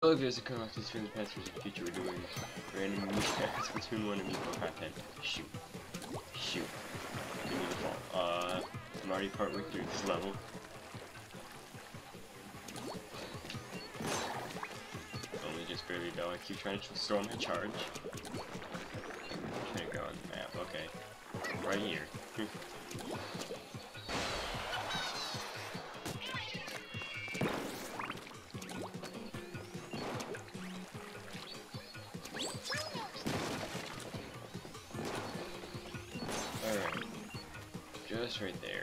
Hello viewers, come off this film past the future. We're doing random Splatoon 1 and Meepo content. Shoot. Shoot. Give me the fall. I'm already partway through this level. Only just barely though. I keep trying to store my charge. I'm trying to go on the map. Okay. Right here. Alright. Just right there.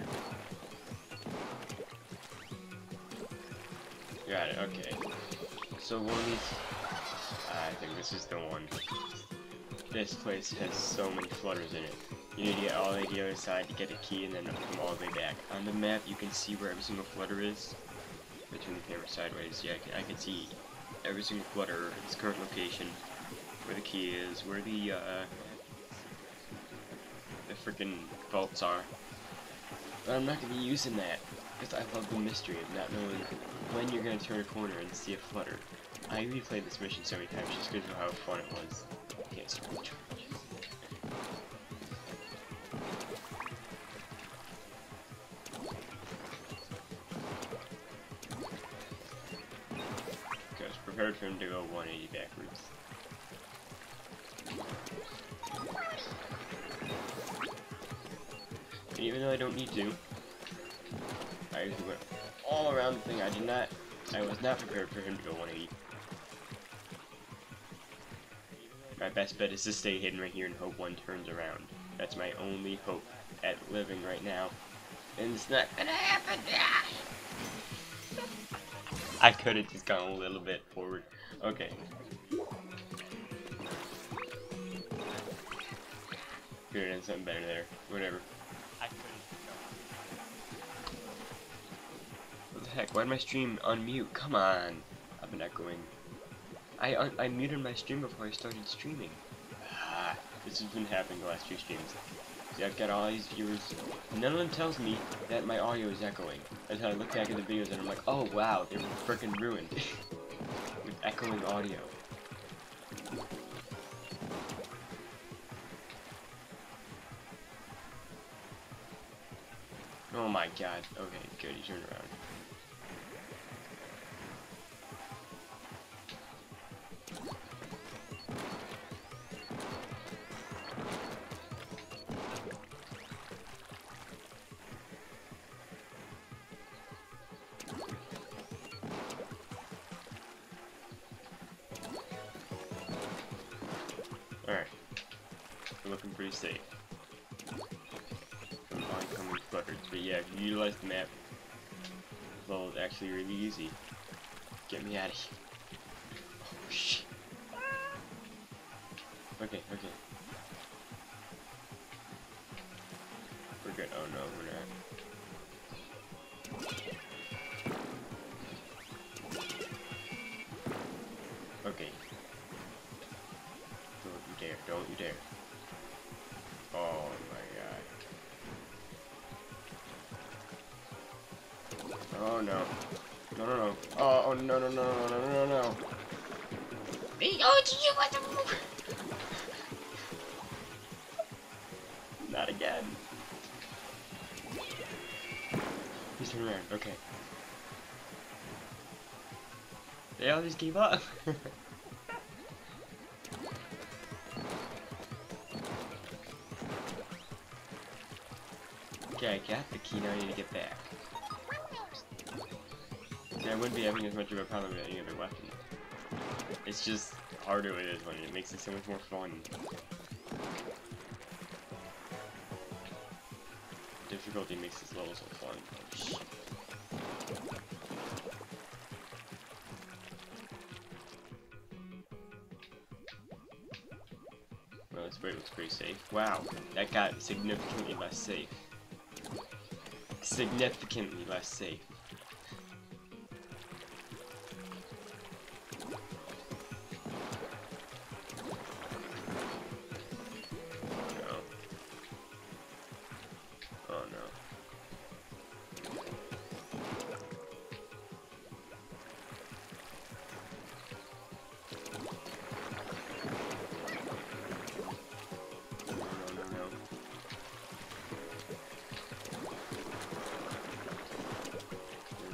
Got it, okay. So one of these... I think this is the one. This place has so many flutters in it. You need to get all the way to the other side to get a key and then come all the way back. On the map you can see where every single flutter is. Between the camera sideways, yeah, I can see every single flutter, its current location, where the key is, where the freaking vaults are. But I'm not going to be using that, because I love the mystery of not knowing when you're going to turn a corner and see a flutter. I replayed this mission so many times just because of how fun it was. Can't start the charge. Okay, I was prepared for him to go 180 backwards. And even though I don't need to, I just went all around the thing. I was not prepared for him to go 180. My best bet is to stay hidden right here and hope one turns around. That's my only hope at living right now. And it's not gonna happen! I could have just gone a little bit forward. Okay. Could have done something better there. Whatever. I couldn't. What the heck? Why did my stream unmute? Come on. I've been echoing. I muted my stream before I started streaming. This has been happening the last few streams. See, I've got all these viewers. None of them tells me that my audio is echoing. Until I look back at the videos and I'm like, oh wow, they were freaking ruined. With echoing audio. Oh my god. Okay, good, he turned around. Alright. We're looking pretty safe. From oncoming flutters. But yeah, if you utilize the map, well, it's actually really easy. Get me out of here. Oh shit. Okay, okay. We're good. Oh no, we're not. Okay. Don't you dare, don't you dare. Oh my god. Oh no. No, no, no. Oh, no, no, no, no, no, no, no. Oh, you what the... Not again. He's turning around, okay. They all just gave up. Okay, I got the key, now I need to get back. See, I wouldn't be having as much of a problem with any other weapon. It's just harder with this one, it makes it so much more fun. Difficulty makes this level so fun. Oh, shit. Well, this way looks pretty safe. Wow, that got significantly less safe. Significantly less safe. Oh no.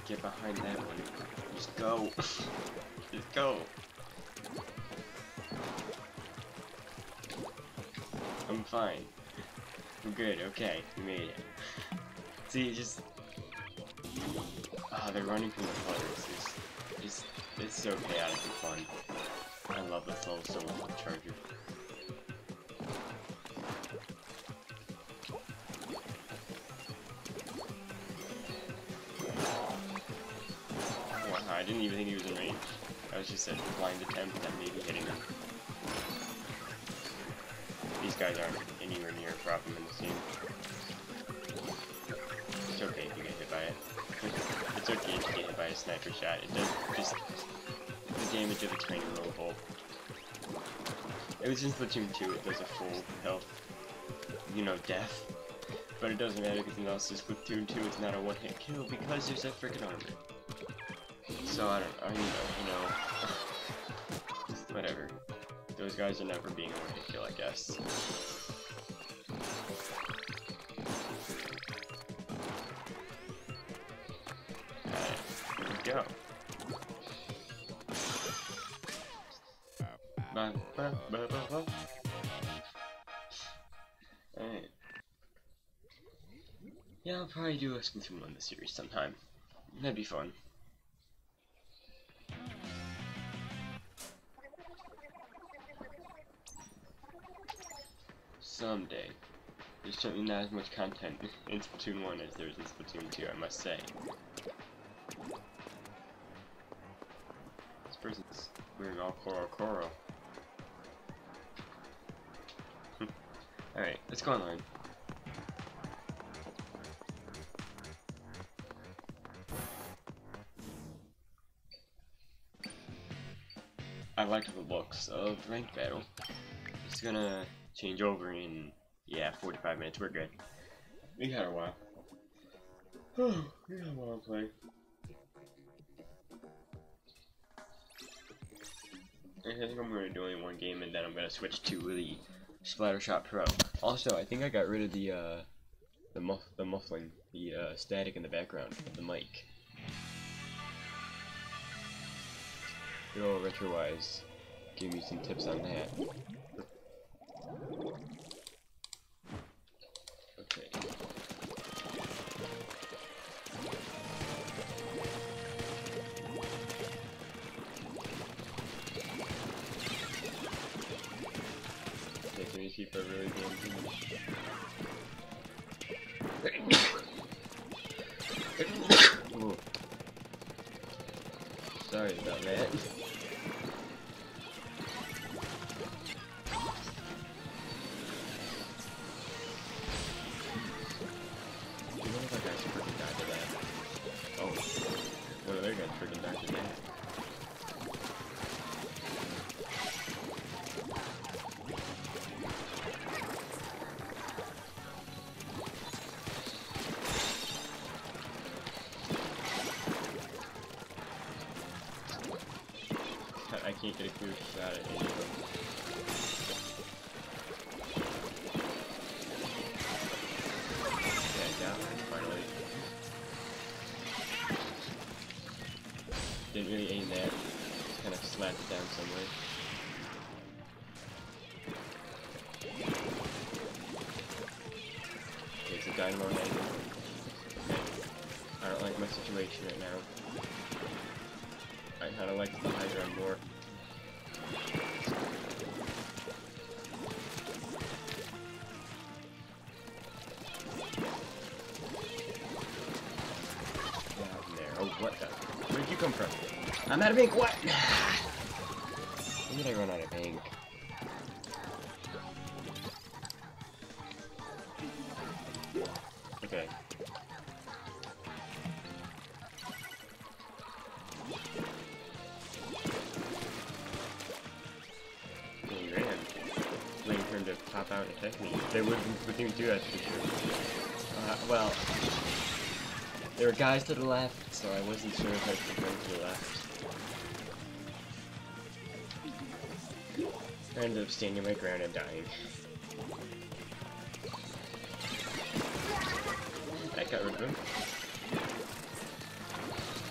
Get behind that one. Just go. Just go. I'm fine. I'm good. Okay, we made it. See, just they're running from the flutters. It's so chaotic and fun. I love this little solo charger. Wow, I didn't even think he was in range. I was just a blind attempt at maybe hitting him. These guys aren't anywhere near a problem in this game. It's okay if you get hit by it. It's okay if you get hit by a sniper shot. It does just the damage of its range removal. It was in Splatoon 2, it does a full health, you know, death. But it doesn't matter because now it's Splatoon 2, it's not a one-hit kill because there's that freaking armor. So I you know, whatever. Those guys are never being a one-hit kill, I guess. Here we go. Alright. Yeah, I'll probably do a Splatoon 1 this series sometime. That'd be fun. Someday. There's certainly not as much content in Splatoon 1 as there is in Splatoon 2, I must say. This person's wearing all Koro. Alright, let's go online. I like the looks of ranked battle. It's gonna change over in, yeah, 45 minutes. We're good. We got a while. Oh, we got a while to play. I think I'm gonna do only one game and then I'm gonna switch to the Splattershot Pro. Also, I think I got rid of the muffling, the static in the background of the mic. Good old RetroWise, give me some tips on that. Okay. These people are really doing too much. Ooh. Sorry about that. One of our guys freaking died to that. Oh, one of their guys freaking died to that. I can't get a clear shot at any of them. Okay, I got one, finally. Didn't really aim that. Just kind of slapped it down somewhere. Okay, it's a dynamo angle. Okay. I don't like my situation right now. I kinda like the high ground more. Down there. Oh, what the? Where'd you come from? I'm out of ink. What? When did I run out of ink? Okay. He ran. Waiting for him to pop out and attack me. There would have been Splatoon 2, that's for sure. Well, there were guys to the left, so I wasn't sure if I should run to the left. I ended up standing my ground and dying. I got rid of him.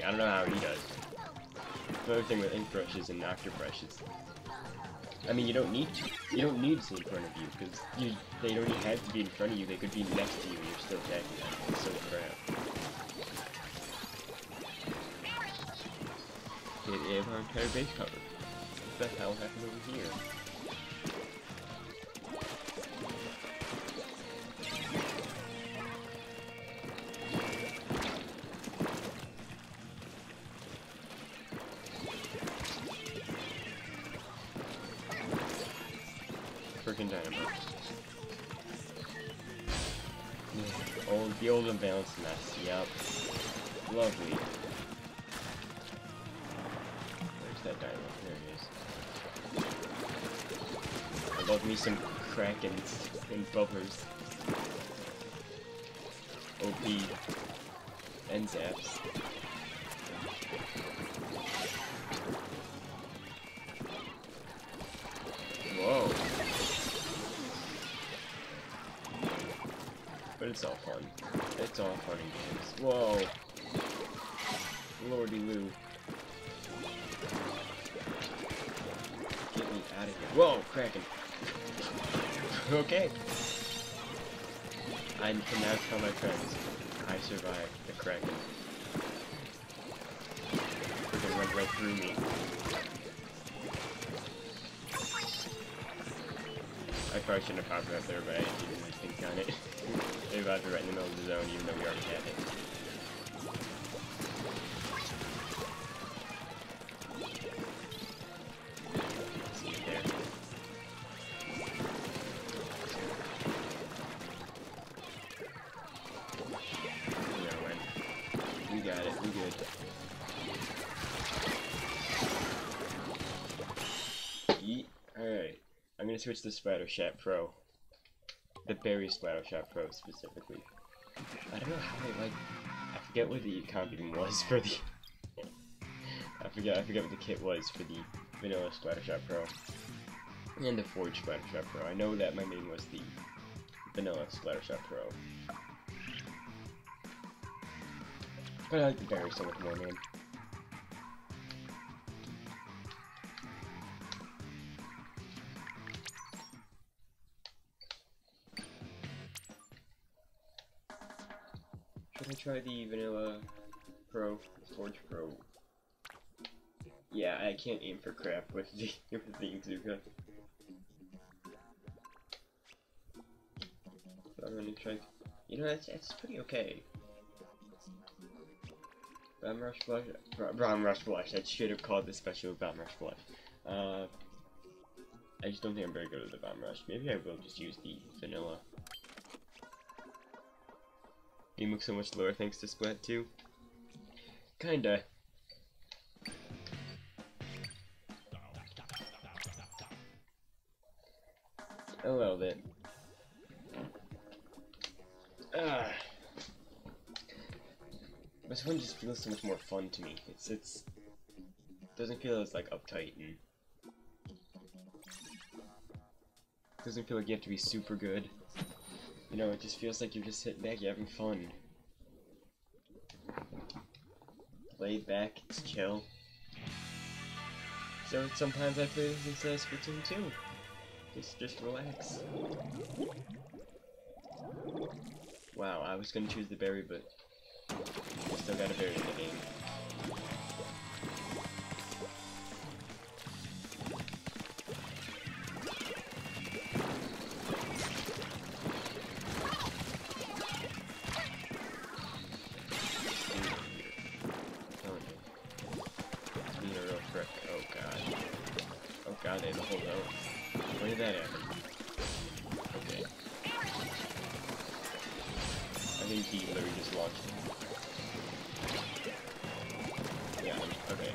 I don't know how he does. Another thing with ink brushes and Octo brushes. I mean, you don't need to be in front of you, because they don't even have to be in front of you, they could be next to you and you're still attacking them. It's so crap. It is our entire base cover. What the hell happened over here? Freaking dynamo. Yeah, the old unbalanced mess. Yep. Lovely. Where's that dynamo? There it is. I love me some Krakens and bubbers. OP. And zaps. Whoa. But it's all fun. It's all fun and games. Whoa. Lordy Lou. Get me out of here. Whoa, Kraken. Okay. I can now tell my friends I survived the Kraken. They're gonna run right through me. I probably shouldn't have popped it up there, but I didn't really think on it. They about to right in the middle of the zone, even though we already had it. See it there. No, when. We got it, we good. Yeet. Alright. I'm gonna switch to Splattershot Pro. The Berry Splattershot Pro specifically. I don't know how I forget what the computing was for the I forget what the kit was for the vanilla Splattershot Pro. And the Forge Splattershot Pro. I know that my main was the vanilla Splattershot Pro. But I like the Berry so much more, man. Should I try the Vanilla Pro, the Forge Pro? Yeah, I can't aim for crap with the Izuka. So I'm gonna try. You know, it's pretty okay. Bomb Rush Blush. Bomb Rush Blush. I should have called this special Bomb Rush Blush. I just don't think I'm very good at the Bomb Rush. Maybe I will just use the Vanilla. Game looks so much lower thanks to Splat 2. Kinda. A little bit. This one just feels so much more fun to me. It doesn't feel as like uptight and doesn't feel like you have to be super good. You know, it just feels like you're just sitting back, you're having fun. Laid back, it's chill. So sometimes I play this instead of Splatoon 2. Just relax. Wow, I was gonna choose the berry, but I still got a berry in the game. Oh god, they have a whole zone. Where did that happen? Okay. I think he literally just launched it. Yeah, okay.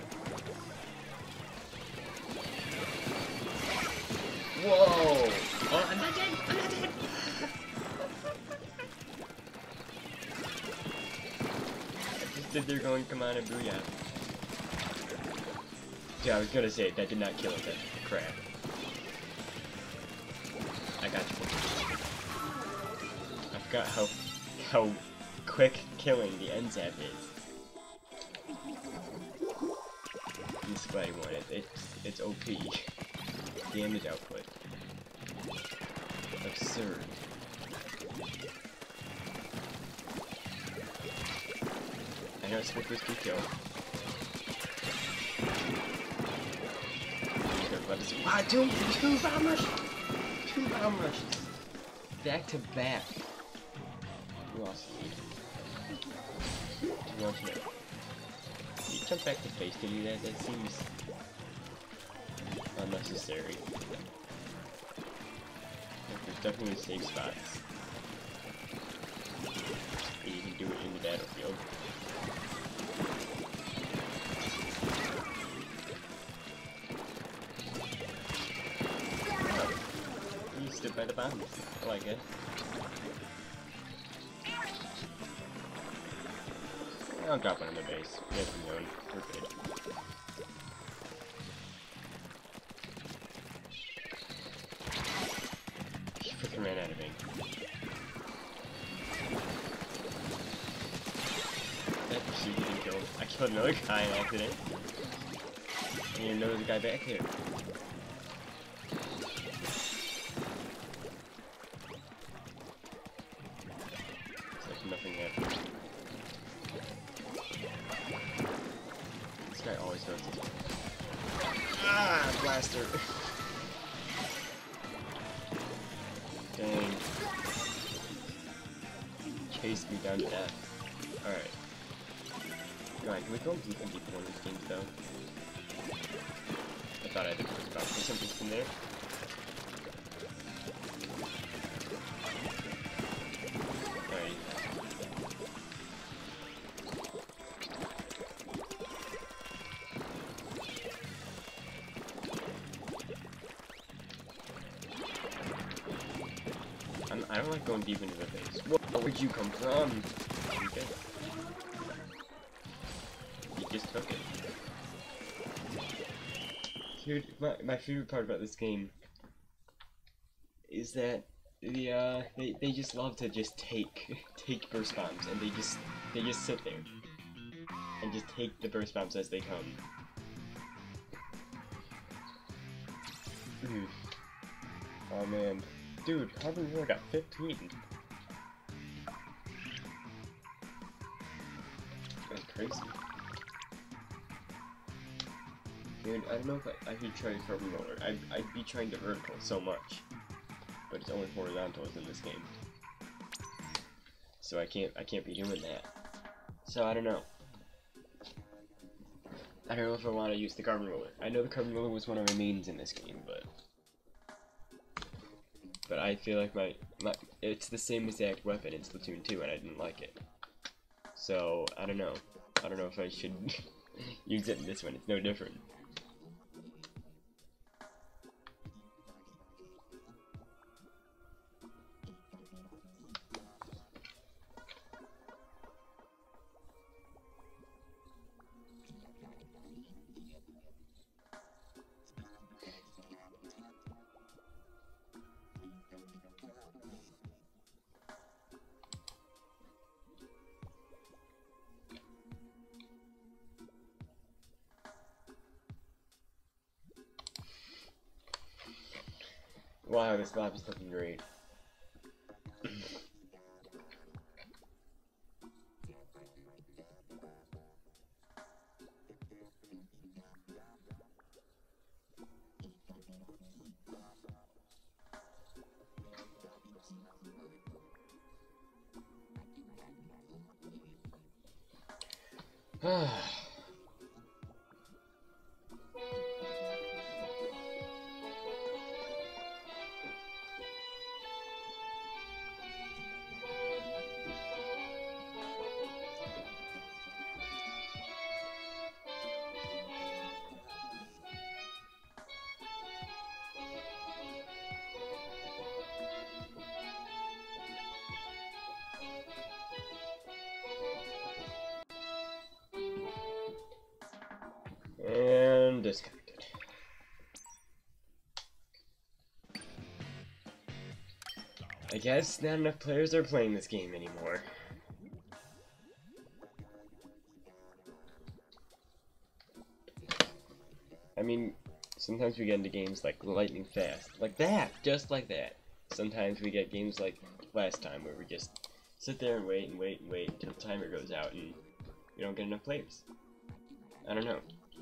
Whoa! Oh, I'm not dead! I'm not dead! I just did their going, come on and booyah. Yeah, I was gonna say, that did not kill it, that crap. I got you. I forgot how quick killing the N-Zap is. display one. It's OP. Damage output. Absurd. I know it's supposed to kill. Wow, two bomb rushes! Two bomb rushes! Back to back. You lost the lead. You want to know? You jump back to base to do that? That seems unnecessary. There's definitely safe spots. And you can do it in the battlefield. You stood by the bombs. I like it. I'll drop one on the base. We have some zone. We're good. He freaking ran out of ink. That pursuit didn't kill. I killed another guy in accident. I didn't even know there was a guy back here. It's like nothing happened. This guy always does this. Ah, blaster! Dang. Chased me down to death. Alright. Alright, can we go deep and deep one of these games though? I thought I had to put about something in there. Alright. I don't like going deep into the base. Whoa, where'd you come from? Okay. You just took it. Dude, my favorite part about this game is that they just love to just take burst bombs, and they just sit there and just take the burst bombs as they come. Oh man. Dude, Carbon War got 15. That's crazy. Dude, I don't know if I should try Carbon Roller. I'd be trying to vertical so much. But it's only horizontals in this game. So I can't be doing that. So I don't know. I don't know if I want to use the Carbon Roller. I know the Carbon Roller was one of my mains in this game, but I feel like it's the same exact weapon in Splatoon 2 and I didn't like it. So, I don't know. I don't know if I should use it in this one. It's no different. Wow, this map is looking great. And disconnected. I guess not enough players are playing this game anymore. Sometimes we get into games like lightning fast, like that, just like that. Sometimes we get games like last time where we just sit there and wait and wait and wait until the timer goes out and we don't get enough players. I don't know.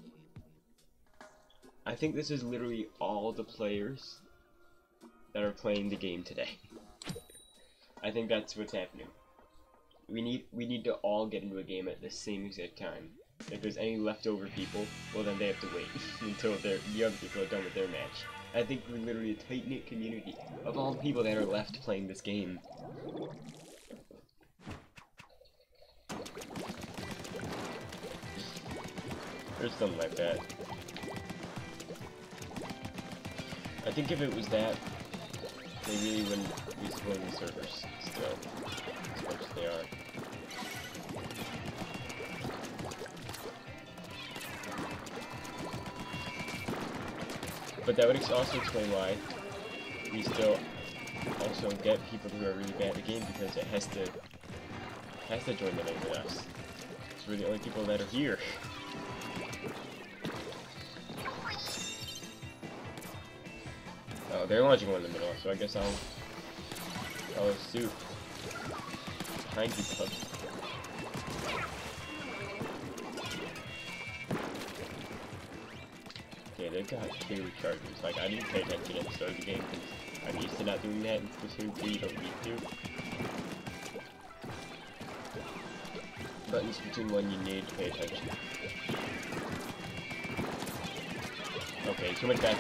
I think this is literally all the players that are playing the game today. I think that's what's happening. We need to all get into a game at the same exact time. If there's any leftover people, well then they have to wait until the other people are done with their match. I think we're literally a tight-knit community of all the people that are left playing this game. Or something like that. I think if it was that, they really wouldn't be supporting the servers still, as much as they are. But that would also explain why we still also get people who are really bad at the game, because it has to join the lane with us. So we're the only people that are here. Oh, they're launching one in the middle, so I guess I'll shoot behind you, bub. Okay, they've got 2 charges. Like, I didn't pay attention at the start of the game because I'm used to not doing that in Splatoon 2, you don't need to. But in Splatoon 1, you need to pay attention. Okay, too much back.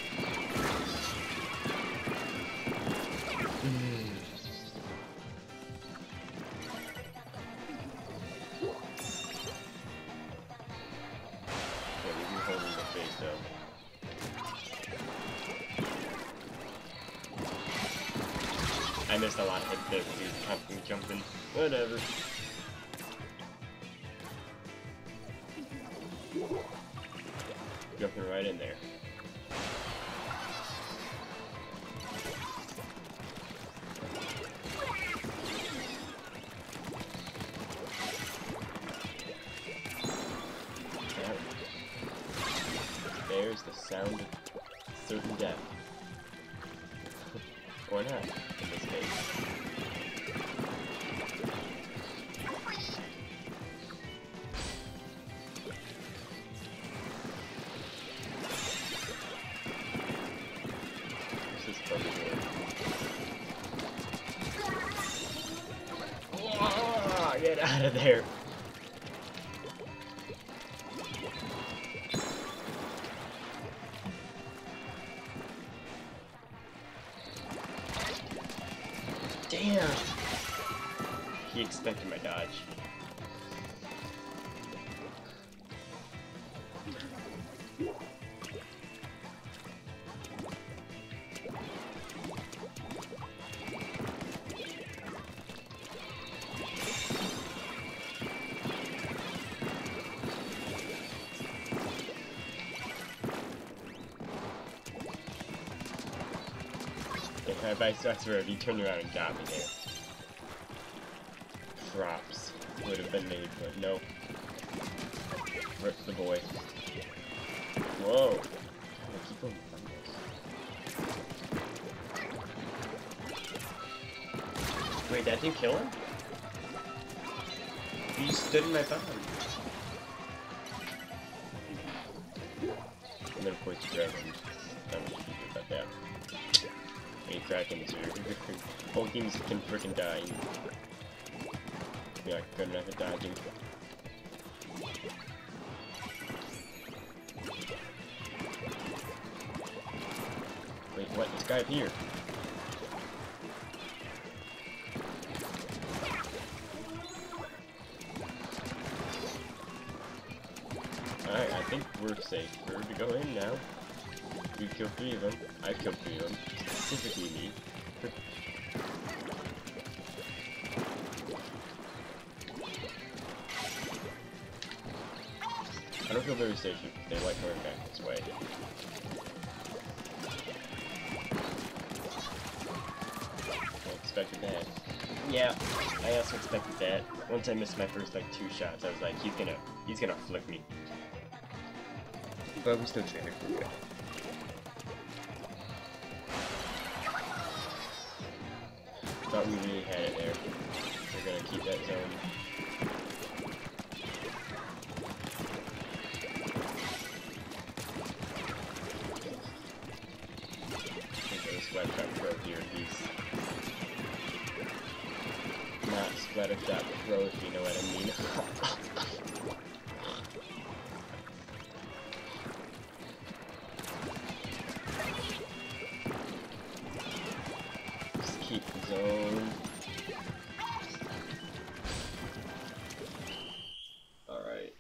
I missed a lot of hits there, dude. Constantly jumping. Whatever. Jumping right in there. There's the sound of certain death. Or not, in this case. This is probably good. Oh, get out of there! Damn! He expected my dodge. I swear, if he turned around and got me there. Props would have been made, but nope. Rip the boy. Whoa. Keep going. Wait, that didn't kill him? He stood in my bomb. And then of course you grab him. I don't know what you do about that. Any Krakens here. Whole teams can frickin' die. You're not good enough at dodging. Wait, what? This guy up here. Alright, I think we're safe. We're to go in now. We've killed 3 of them. I've killed 3 of them. Specifically me. I don't feel very safe if they like going back this way. I expected that. Yeah, I also expected that. Once I missed my first like 2 shots, I was like, he's gonna flick me. But we still traded for good. Thought we really had it there. We're gonna keep that zone. Splattershot Pro here. He's not Splattershot Pro, if you know what I mean. Just keep the zone. Alright.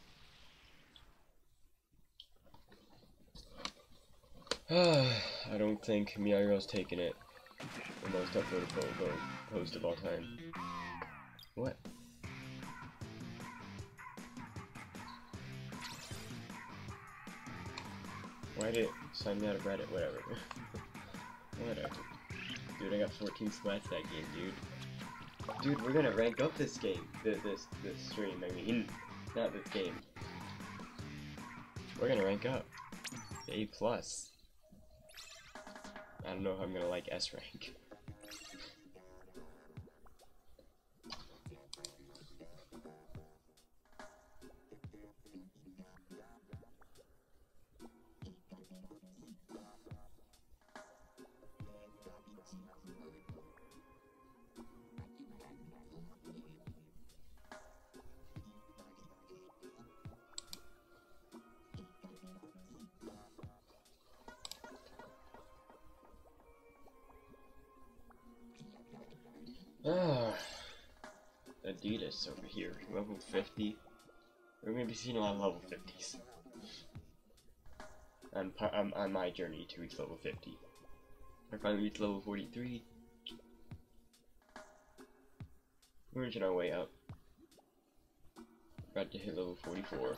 I don't think Miyagiro's taking it. The most upvoted post of all time. What? Why did it sign me out of Reddit? Whatever. Whatever. Dude, I got 14 splats that game, dude. Dude, we're gonna rank up this game. This stream, I mean. Not this game. We're gonna rank up. A+. I don't know if I'm gonna like S rank. Adidas over here, level 50. We're gonna be seeing a lot of level 50s. I'm on my journey to reach level 50. I finally reached level 43. We're inching our way up. About to hit level 44.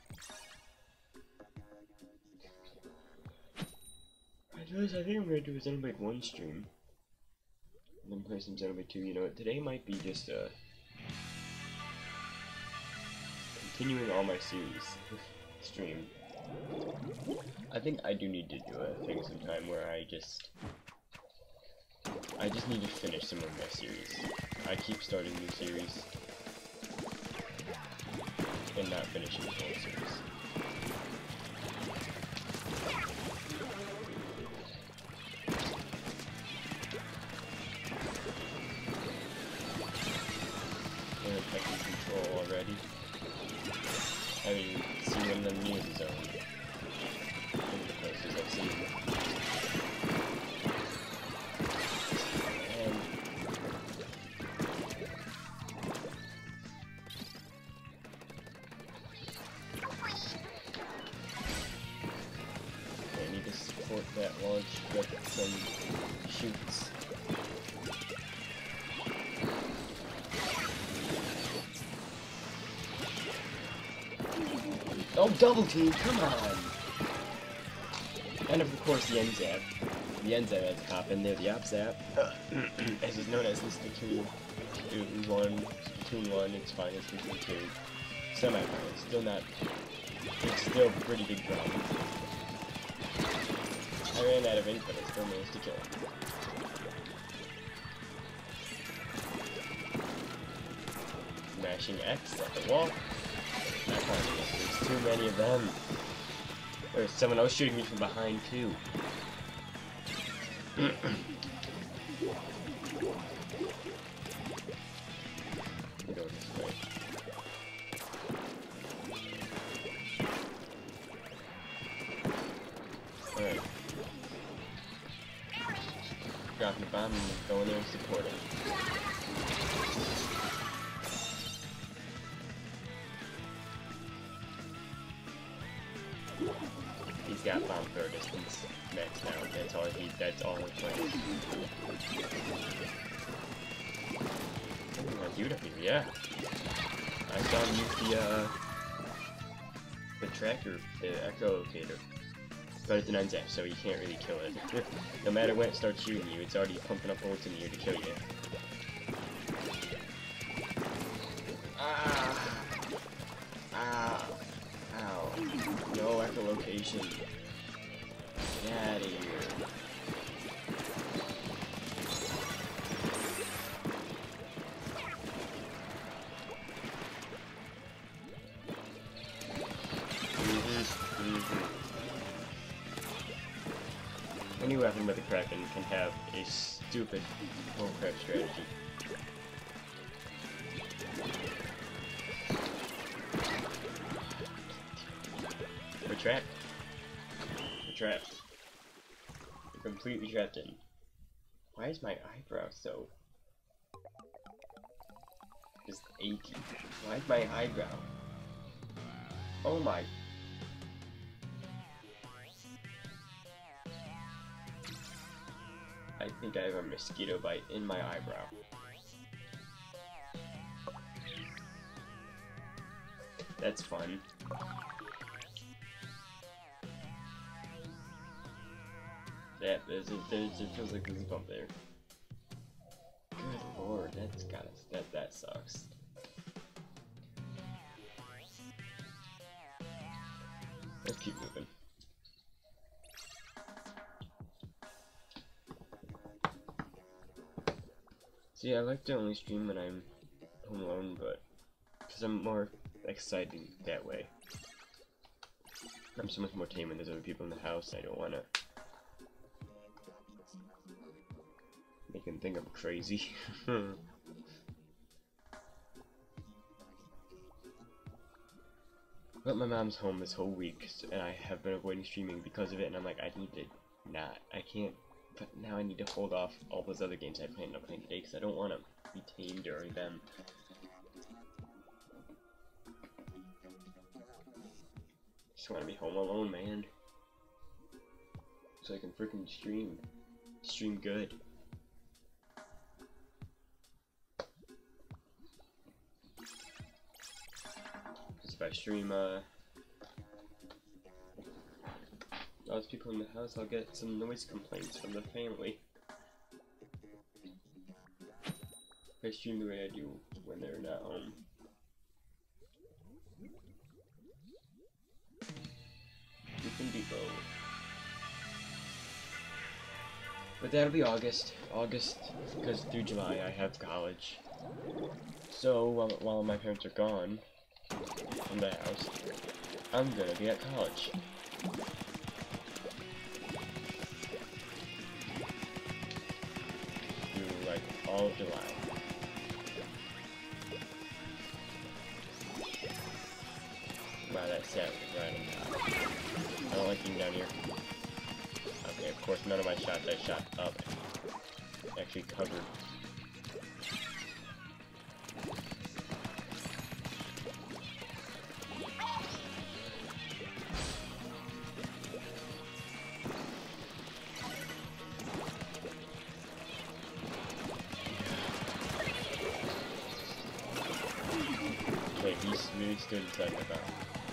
I think I'm gonna do a Xenoblade 1 stream. And then play some Xenoblade 2. You know what? Today might be just continuing all my series stream. I think I do need to do a thing sometime where I just need to finish some of my series. I keep starting new series and not finishing the whole series. Control already. I mean, see one of them near the zone. One of the places I've seen. I need to support that launch with some shoots. Oh, double team, come on! And of course the end zap. The end zap has to pop in there, the op zap. As is known as the Splatoon 1, it's fine, it's Splatoon 2. Semi-final, still not, it's still a pretty big problem. I ran out of ink, but I still managed to kill him. Smashing X at the wall. There's too many of them. There's someone else shooting me from behind too. Go this way. Alright. Dropping the bomb and going there and supporting. He's got bomb throw distance maxed out. That's all his plan. Dude up here, yeah. I saw him use the tracker, the echolocator. But it's an unzap, so you can't really kill it. No matter when it starts shooting you, it's already pumping up bullets in the air to kill you. Ah! Ah! Ow. No echolocation. Get out of here. laughing about the Kraken can have a stupid bullcrap strategy. We're trapped. We're trapped. We're completely trapped in. Why is my eyebrow so just achy? Why is my eyebrow? Oh my. I think I have a mosquito bite in my eyebrow. That's fun. Yeah, it feels like there's a bump there. Good lord, that sucks. Let's keep moving. See, I like to only stream when I'm home alone, but because I'm more excited that way. I'm so much more tame when there's other people in the house. I don't want to make them think I'm crazy. But my mom's home this whole week, and I have been avoiding streaming because of it, and I'm like, I need to not. I can't. But now I need to hold off all those other games I planned on playing today because I don't want to be tamed during them. Just want to be home alone, man. So I can freaking stream. Stream good. Because if I stream, all those people in the house, I'll get some noise complaints from the family. If I stream the way I do when they're not home. Beacon Depot. But that'll be August. August, because through July I have college. So while my parents are gone from the house, I'm gonna be at college. Through like all of July. Wow, that set was right on top. I don't like being down here. Okay, of course, none of my shots I shot up actually covered. Okay, he's really stood inside my car.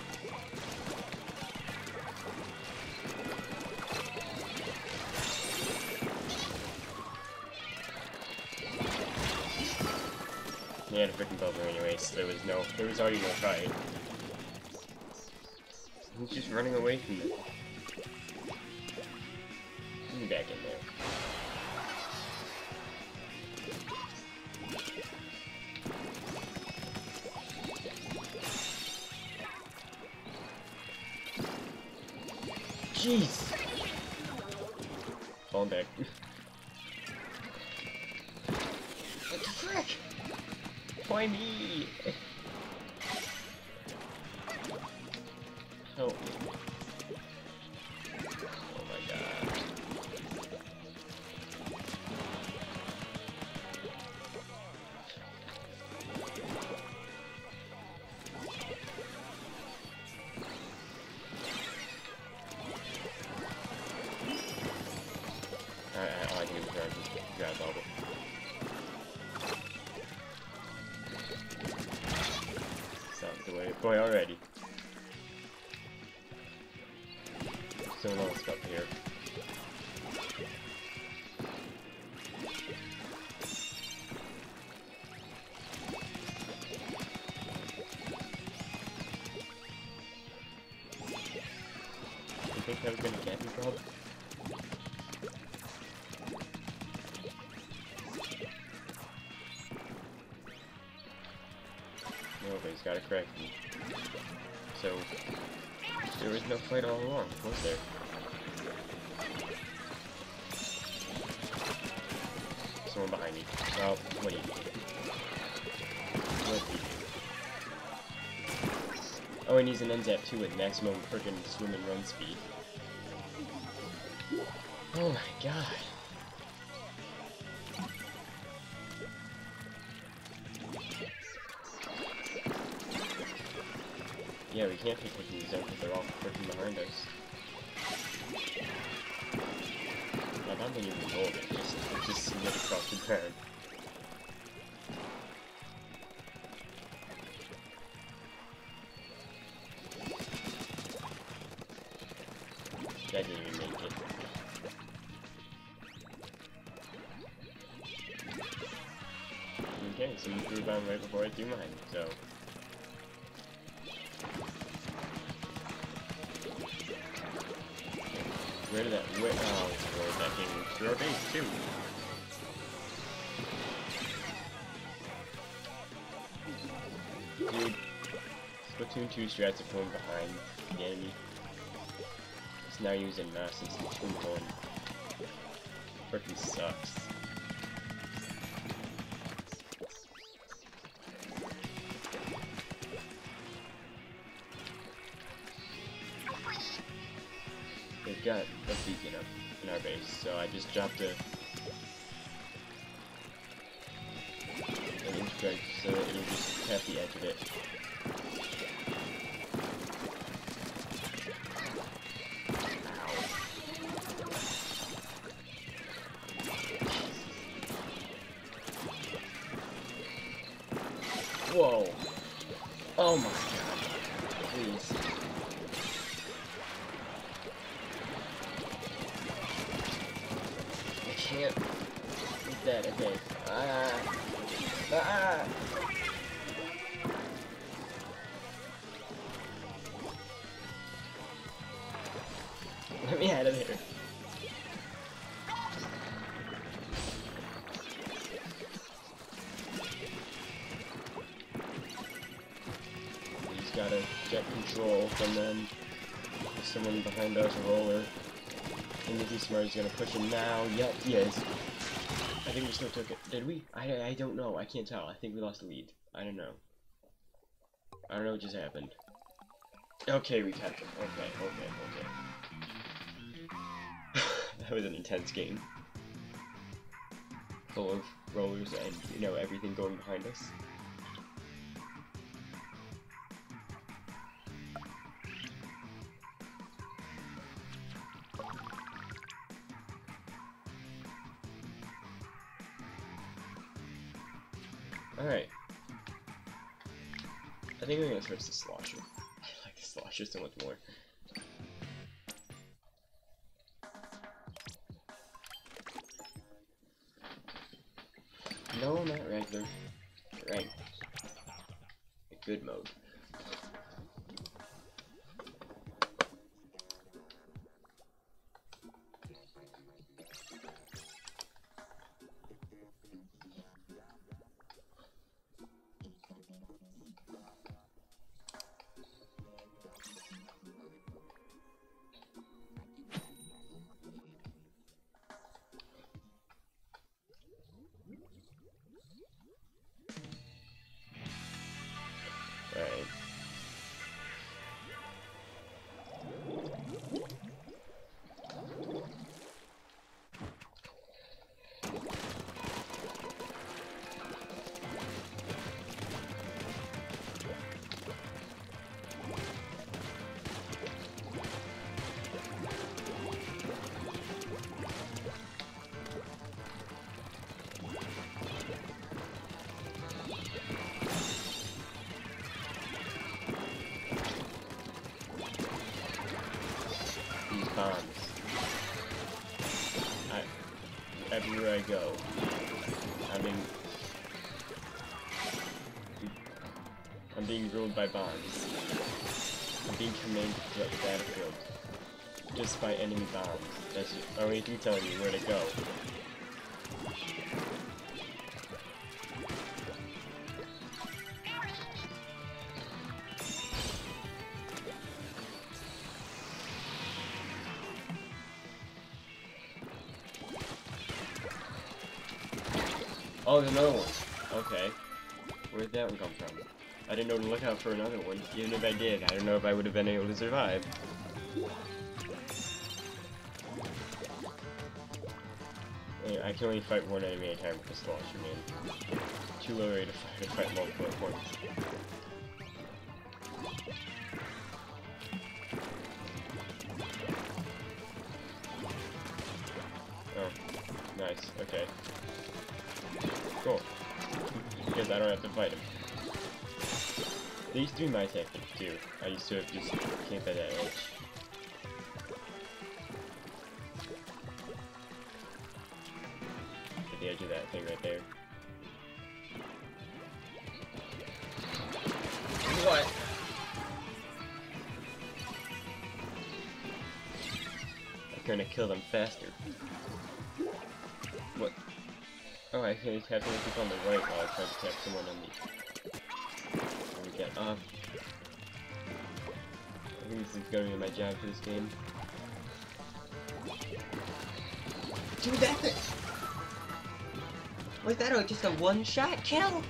He had a freaking bubble anyway, so there was already no fight. He's just running away from it. Get me back in there. Jeez! Fall back. What the frick? Why me? Help me. Oh my god. All I can do is grab bubble. Boy, already. Someone else up here. You think that was gonna get me, Bob? No, but he's got a correct me. So, there was no fight all along, was there? behind me. Oh, what do you do? What do you do? Oh, and he's an NZAP too with maximum freaking swim and run speed. Oh my god. Yeah, we can't pick these zone because they're all freaking behind us. I don't think even rolled it, just slid across the ground. That didn't even make it. Okay, so you threw down right before I threw mine, so... Where did that... Where... Oh, where that came through our base, too. Dude, Splatoon 2 strats are going behind the enemy. It's now using mass in Splatoon 1. Frickin' sucks. They've got a beacon up in our base, so I just dropped a... an inch so that it'll just tap the edge of it. Whoa! Oh my god. Please. I can't eat that, okay. Let me out of here. Gotta get control from them. There's someone behind us, a roller. And Nicky Smart is gonna push him now. Yep, he is. I think we still took it. Did we? I don't know. I can't tell. I think we lost the lead. I don't know. I don't know what just happened. Okay, we kept him. Okay. That was an intense game. Full of rollers and, you know, everything going behind us. Alright. I think I'm gonna switch to Slosher. I like the Slosher so much more. No, not regular. Ranked. Good mode. Alright. Bombs. Everywhere I go, I'm being ruled by bombs. I'm being commanded throughout the battlefield just by enemy bombs. That's the only thing telling me where to go. Oh, there's another one. Okay. Where'd that one come from? I didn't know to look out for another one. Even if I did, I don't know if I would have been able to survive. Anyway, I can only fight one enemy at a time with this launcher, man. Too low rate to fight multiple at once. Oh, nice. Okay. Cool. Because I don't have to fight him. These three my tactics too. I used to have just camp at that edge. At the edge of that thing right there. What? I'm gonna kill them faster. What? Oh, I can tap something on the right while I try to tap someone on the... There we get up. I think this is gonna be my job for this game. Dude, that's it! Was that just a one-shot kill?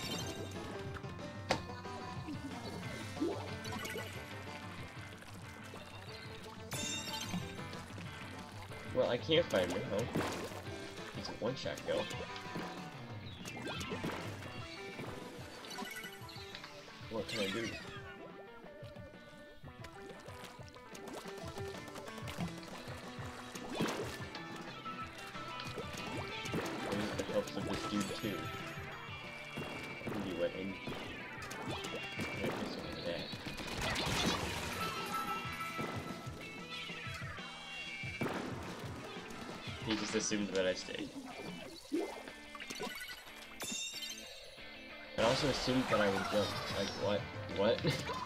Well, I can't find him now. It's a one-shot kill. What can I do? There's the helps of this dude too. I can do what any... Yeah, do something like that. He just assumed that I stayed. And also assumed that I would jump. Like, what? What?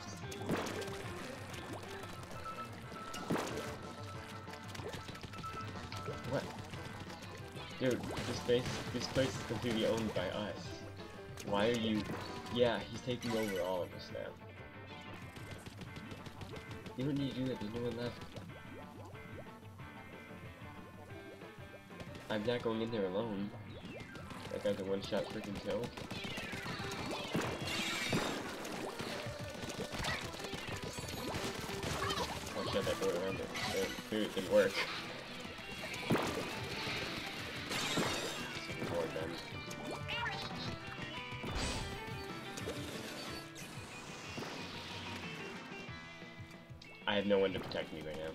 What? Dude, this place is completely owned by us. Why are you... Yeah, he's taking over all of us now. You don't need to do that, there's no one left. I'm not going in there alone. That guy's a one-shot freaking kill. I'll shut that door around it. Clearly it didn't work. More done. I have no one to protect me right now.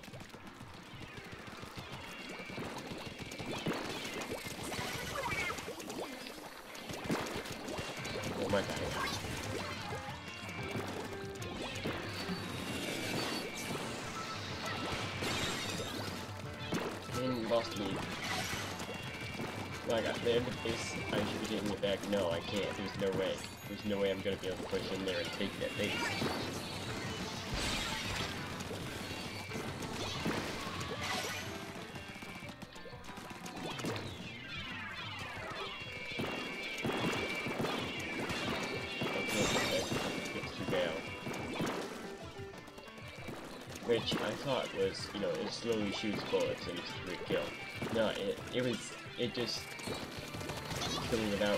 Oh my god. Man, you lost me. No, I got the end of this. I should be getting it back. No, I can't. There's no way. There's no way I'm gonna be able to push in there and take that base. Which I thought was, you know, it slowly shoots bullets and it's a quick kill. No, it just killing without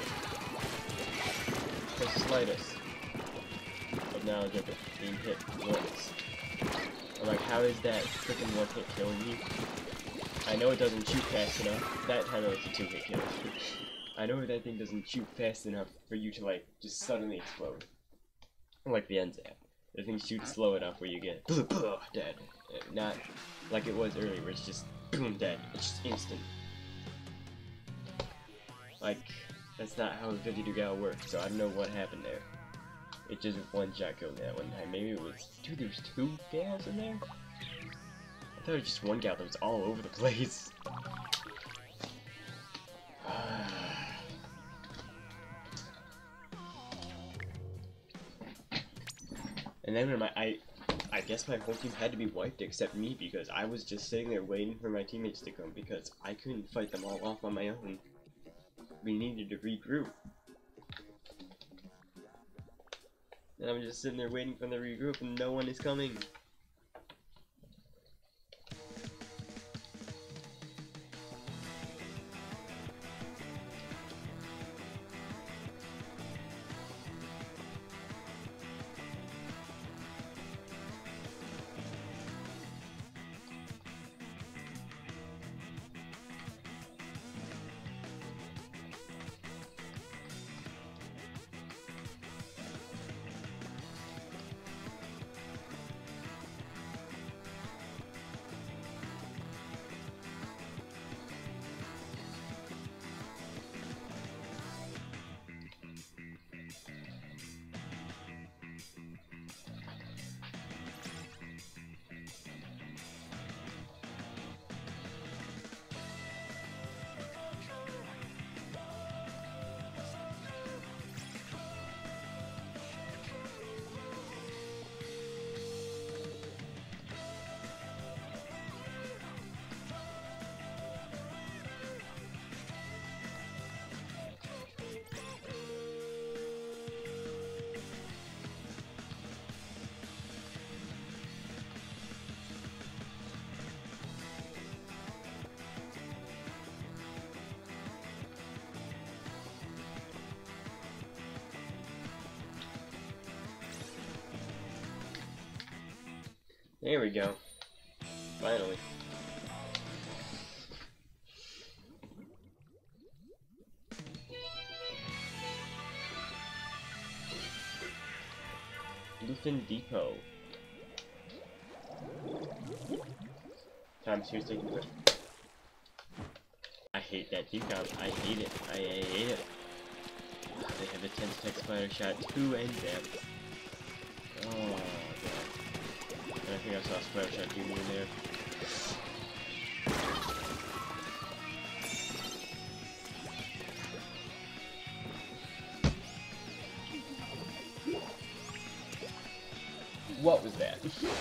the slightest of knowledge of it being hit once. I'm like, how is that freaking one hit killing you? I know it doesn't shoot fast enough. That time it was a 2-hit kill. I know that thing doesn't shoot fast enough for you to like just suddenly explode. Like the NZAP. The thing shoots slow enough where you get dead. Not like it was earlier where it's just boom dead. It's just instant. Like, that's not how the 52 gal works, so I don't know what happened there. It just one-shot killed me that one time. Maybe it was... Dude, there's 2 gals in there? I thought it was just one gal that was all over the place. And then when I guess my whole team had to be wiped except me because I was just sitting there waiting for my teammates to come because I couldn't fight them all off on my own. We needed to regroup. And I'm just sitting there waiting for them to regroup and no one is coming. There we go. Finally. Luthen Depot. Time seriously taking push. I hate that decal. I hate it. I hate it. They have a 10 tech spider shot 2 and them. Oh god. And I think I saw Splash Shot Jr. in there. What was that?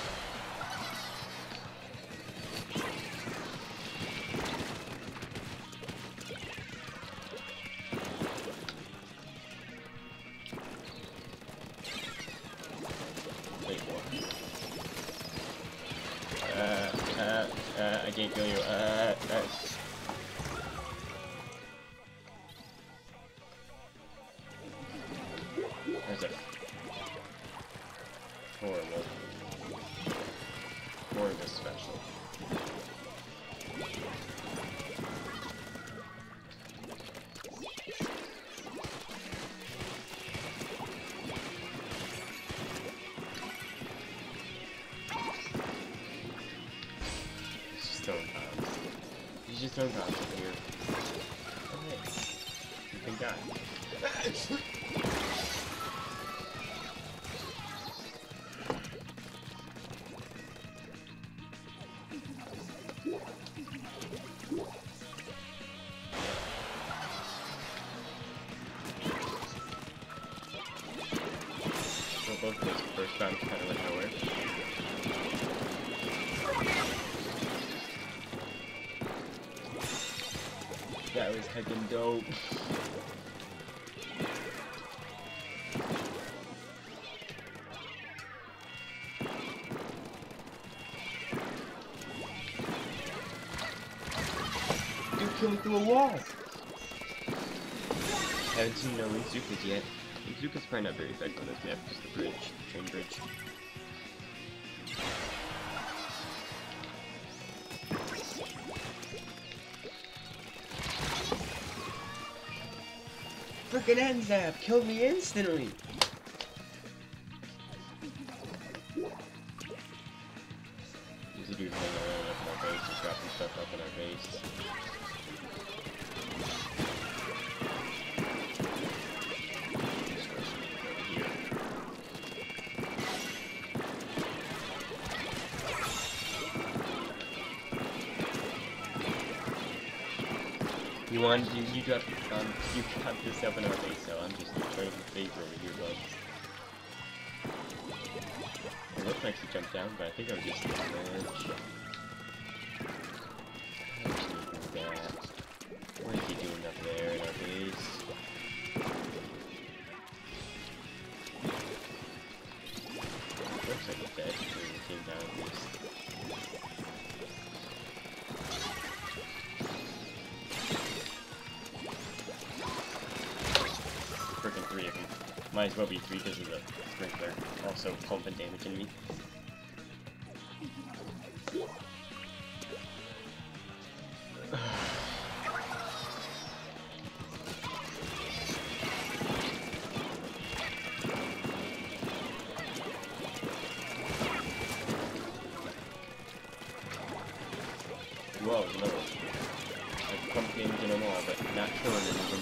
Wait, what? I can't kill you. There's a horrible special. He's just throwing bombs up here. Oh hey, you can die. Well, both of those first bombs kind of went nowhere. That was heckin' dope. Dude, kill me through a wall! Haven't seen no Inzukas yet. Inzuka's probably not very effective on this map, just the bridge, the train bridge. Frickin' N-Zap killed me instantly! There's a dude hanging around up in our base, just dropping stuff up in our base. You dropped this up in our base, so I'm just trying to favor over here, bugs. It looks like he jumped down, but I think I was just on the edge. What is he doing up there in our base? Looks like he's dead, so he came down at least. Freaking 3 of them. Might as well be 3 because of the sprinkler also pumping damage in me. Whoa, no. I've pumped damage in them all, but not killing any of them.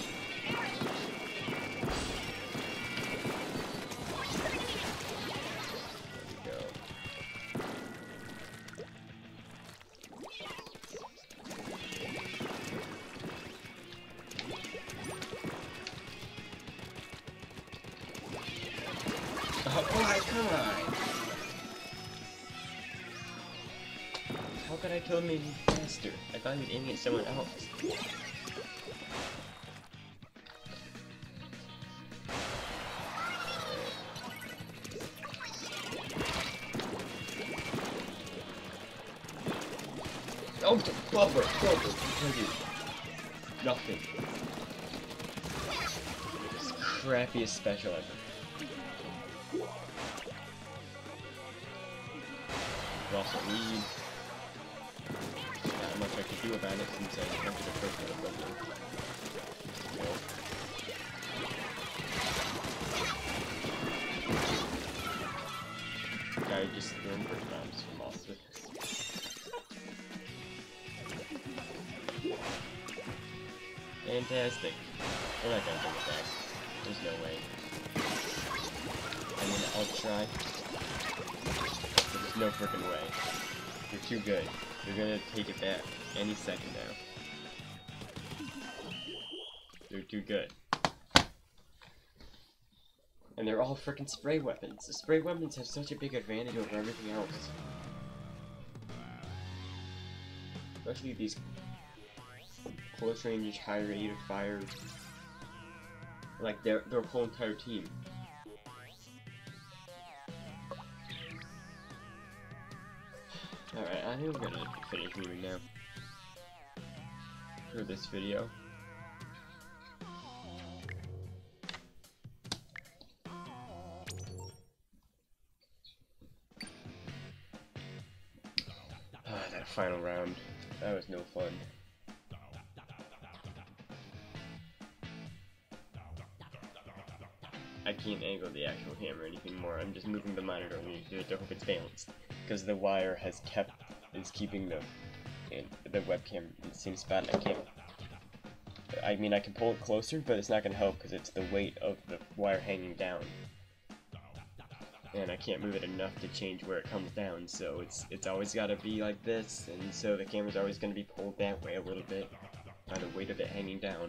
Oh, boy, come on! How could I kill him even faster? I thought he was aiming at someone else. Oh, the bubble! Nothing. This crappiest special ever. also need. Not much I can do about it since I have to approach the button. I just threw him for times from lost it. Fantastic. We're not gonna bring it back. There's no way. I mean, I'll try. But there's no freaking way. You're too good. You're gonna take it back any second now. You're too good. And they're all freaking spray weapons. The spray weapons have such a big advantage over everything else. Especially these close range, high rate of fire. Like their whole entire team. Alright, I think I'm gonna finish moving now. For this video. That final round. That was no fun. I can't angle the actual camera anymore. I'm just moving the monitor to hope it's balanced. Because the wire is keeping the webcam in the same spot, and I can't. I mean, I can pull it closer, but it's not going to help because it's the weight of the wire hanging down. And I can't move it enough to change where it comes down, so it's always got to be like this, and so the camera's always going to be pulled that way a little bit by the weight of it hanging down.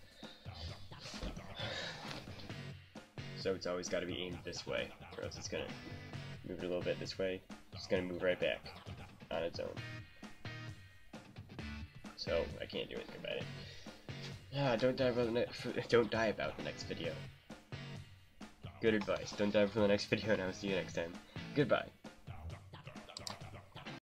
So it's always got to be aimed this way, or else it's going to move it a little bit this way. It's going to move right back on its own. So I can't do anything about it. Don't die about the next video. Good advice. Don't die for the next video, and I'll see you next time. Goodbye.